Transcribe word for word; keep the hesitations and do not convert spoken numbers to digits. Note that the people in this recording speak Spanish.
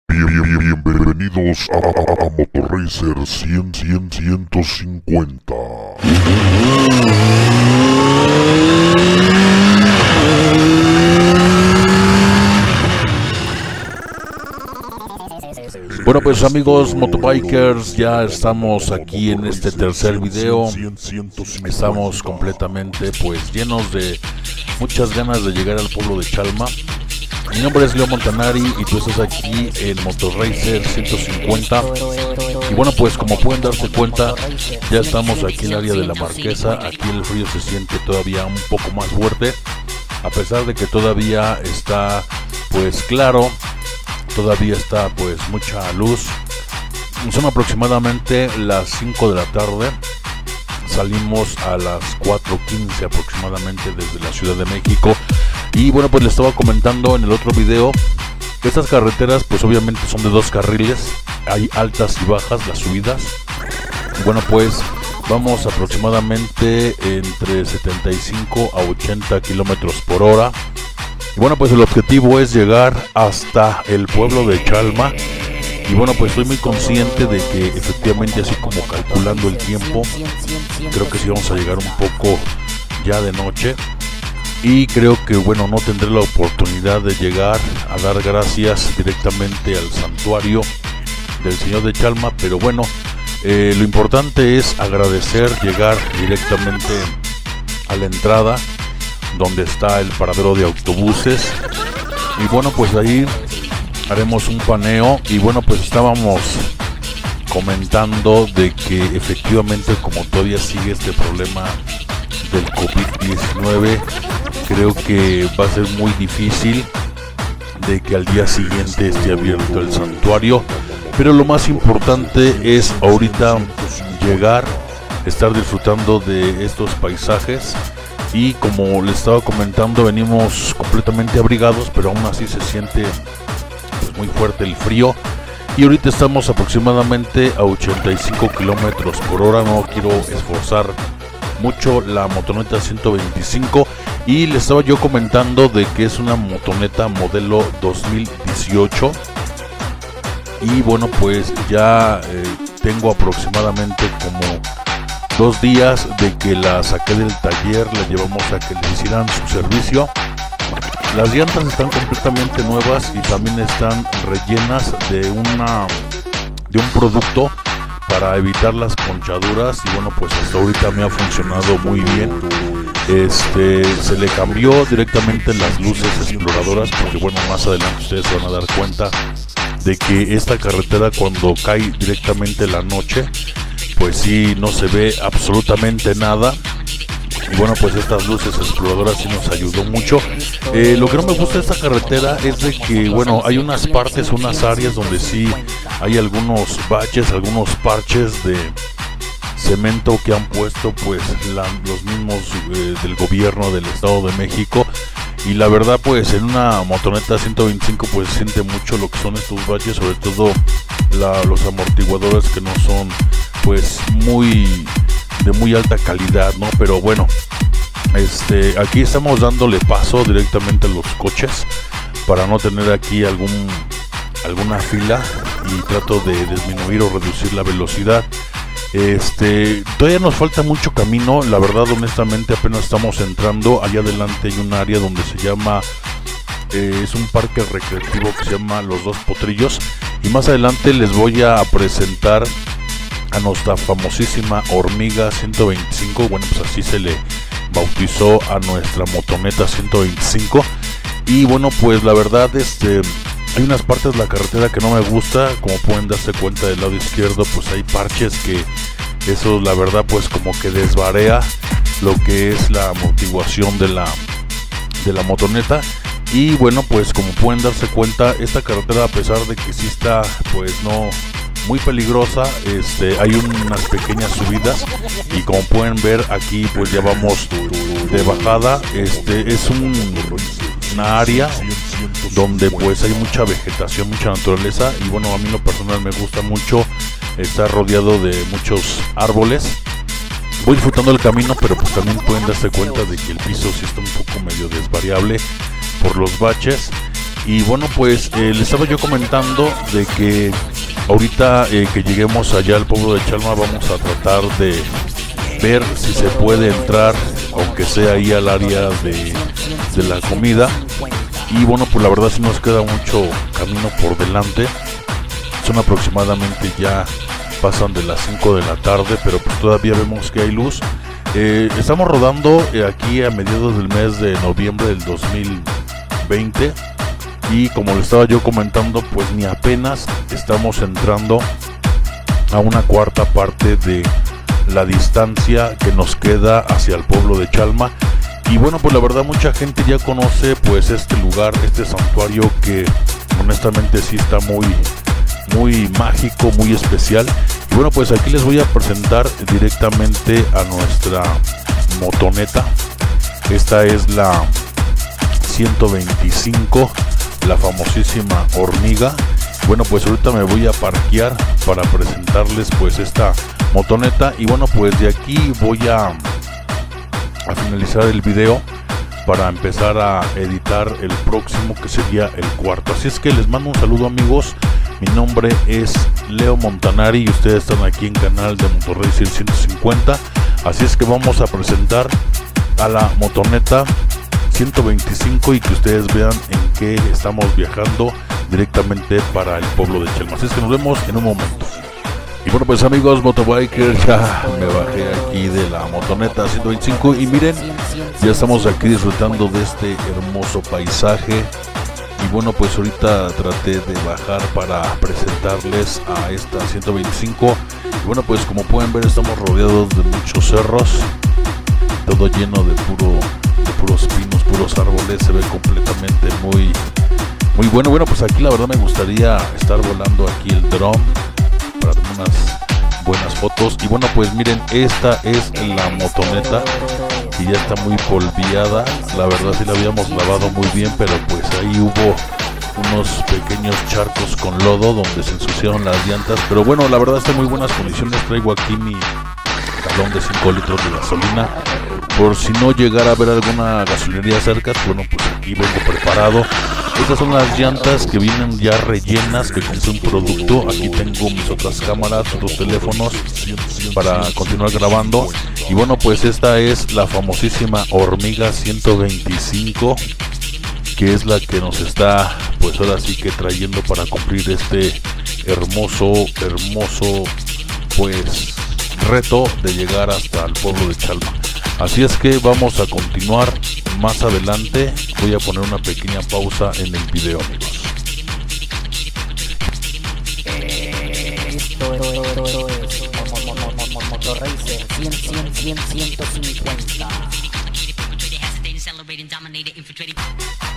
Bienvenidos a, a, a Motorracer cien, cien, ciento cincuenta. Bueno, pues amigos motobikers, ya estamos aquí en este tercer video. Estamos completamente pues llenos de muchas ganas de llegar al pueblo de Chalma. Mi nombre es Leo Montanari y tú estás aquí en Motorracer ciento cincuenta. Y bueno, pues como pueden darse cuenta, ya estamos aquí en el área de la Marquesa. Aquí el frío se siente todavía un poco más fuerte, a pesar de que todavía está pues claro, todavía está pues mucha luz. Son aproximadamente las cinco de la tarde. Salimos a las cuatro quince aproximadamente desde la Ciudad de México. Y bueno, pues les estaba comentando en el otro video que estas carreteras pues obviamente son de dos carriles. Hay altas y bajas, las subidas. Y bueno, pues vamos aproximadamente entre setenta y cinco a ochenta kilómetros por hora. Y bueno, pues el objetivo es llegar hasta el pueblo de Chalma. Y bueno, pues estoy muy consciente de que efectivamente, así como calculando el tiempo, creo que sí vamos a llegar un poco ya de noche. Y creo que bueno, no tendré la oportunidad de llegar a dar gracias directamente al santuario del Señor de Chalma. Pero bueno, eh, lo importante es agradecer, llegar directamente a la entrada donde está el paradero de autobuses. Y bueno, pues ahí haremos un paneo. Y bueno, pues estábamos comentando de que efectivamente, como todavía sigue este problema del COVID diecinueve, creo que va a ser muy difícil de que al día siguiente esté abierto el santuario. Pero lo más importante es ahorita llegar, estar disfrutando de estos paisajes. Y como les estaba comentando, venimos completamente abrigados, pero aún así se siente pues muy fuerte el frío. Y ahorita estamos aproximadamente a ochenta y cinco kilómetros por hora. No quiero esforzar mucho la motoneta ciento veinticinco. Y les estaba yo comentando de que es una motoneta modelo dos mil dieciocho. Y bueno, pues ya eh, tengo aproximadamente como dos días de que la saqué del taller, la llevamos a que le hicieran su servicio. Las llantas están completamente nuevas y también están rellenas de una de un producto para evitar las ponchaduras. Y bueno, pues hasta ahorita me ha funcionado muy bien. Este se le cambió directamente las luces exploradoras, porque bueno, más adelante ustedes se van a dar cuenta de que esta carretera, cuando cae directamente la noche, pues sí, no se ve absolutamente nada. Y bueno, pues estas luces exploradoras sí nos ayudó mucho. Eh, lo que no me gusta de esta carretera es de que, bueno, hay unas partes, unas áreas donde sí hay algunos baches, algunos parches de cemento que han puesto pues la, los mismos eh, del gobierno del Estado de México. Y la verdad, pues en una motoneta ciento veinticinco pues se siente mucho lo que son estos baches, sobre todo la, los amortiguadores, que no son pues muy de muy alta calidad, ¿no? Pero bueno, este aquí estamos dándole paso directamente a los coches para no tener aquí algún alguna fila, y trato de disminuir o reducir la velocidad. Este todavía nos falta mucho camino, la verdad, honestamente apenas estamos entrando. Allá adelante hay un área donde se llama eh, es un parque recreativo que se llama Los Dos Potrillos, y más adelante les voy a presentar a nuestra famosísima Hormiga ciento veinticinco. Bueno, pues así se le bautizó a nuestra motoneta ciento veinticinco. Y bueno, pues la verdad, este hay unas partes de la carretera que no me gusta. Como pueden darse cuenta, del lado izquierdo pues hay parches que eso la verdad pues como que desvarea lo que es la amortiguación de la de la motoneta. Y bueno, pues como pueden darse cuenta, esta carretera, a pesar de que sí está pues no muy peligrosa, este hay unas pequeñas subidas, y como pueden ver aquí pues ya vamos de bajada. Este es un, una área donde pues hay mucha vegetación, mucha naturaleza, y bueno, a mí en lo personal me gusta mucho estar rodeado de muchos árboles. Voy disfrutando el camino, pero pues también pueden darse cuenta de que el piso sí está un poco medio desvariable por los baches. Y bueno, pues eh, les estaba yo comentando de que ahorita eh, que lleguemos allá al pueblo de Chalma vamos a tratar de ver si se puede entrar, aunque sea ahí al área de, de la comida. Y bueno, pues la verdad sí nos queda mucho camino por delante. Son aproximadamente ya pasan de las cinco de la tarde, pero pues todavía vemos que hay luz. Eh, estamos rodando eh, aquí a mediados del mes de noviembre del dos mil veinte. Y como le estaba yo comentando, pues ni apenas estamos entrando a una cuarta parte de la distancia que nos queda hacia el pueblo de Chalma. Y bueno, pues la verdad mucha gente ya conoce pues este lugar, este santuario que honestamente sí está muy, muy mágico, muy especial. Y bueno, pues aquí les voy a presentar directamente a nuestra motoneta. Esta es la ciento veinticinco, la famosísima Hormiga. Bueno, pues ahorita me voy a parquear para presentarles pues esta motoneta. Y bueno, pues de aquí voy a, a finalizar el video para empezar a editar el próximo, que sería el cuarto. Así es que les mando un saludo, amigos. Mi nombre es Leo Montanari y ustedes están aquí en canal de Motorracer ciento cincuenta. Así es que vamos a presentar a la motoneta ciento veinticinco y que ustedes vean en qué estamos viajando directamente para el pueblo de Chalma. Así es que nos vemos en un momento. Y bueno, pues amigos motobikers, ya me bajé aquí de la motoneta ciento veinticinco y miren, ya estamos aquí disfrutando de este hermoso paisaje. Y bueno, pues ahorita traté de bajar para presentarles a esta ciento veinticinco. Y bueno, pues como pueden ver estamos rodeados de muchos cerros, todo lleno de puro de puros pinos, puros árboles. Se ve completamente muy muy bueno. Bueno, pues aquí la verdad me gustaría estar volando aquí el dron para unas buenas fotos. Y bueno, pues miren, esta es la motoneta y ya está muy polviada. La verdad sí la habíamos lavado muy bien, pero pues ahí hubo unos pequeños charcos con lodo donde se ensuciaron las llantas. Pero bueno, la verdad está en muy buenas condiciones. Traigo aquí mi galón de cinco litros de gasolina por si no llegara a haber alguna gasolinería cerca. Bueno, pues aquí vengo preparado. Estas son las llantas que vienen ya rellenas, que compré un producto. Aquí tengo mis otras cámaras, otros teléfonos para continuar grabando. Y bueno, pues esta es la famosísima Hormiga ciento veinticinco, que es la que nos está pues ahora sí que trayendo para cumplir este hermoso, hermoso pues reto de llegar hasta el pueblo de Chalma. Así es que vamos a continuar más adelante. Voy a poner una pequeña pausa en el video, amigos. Esto es Motorracer ciento cincuenta.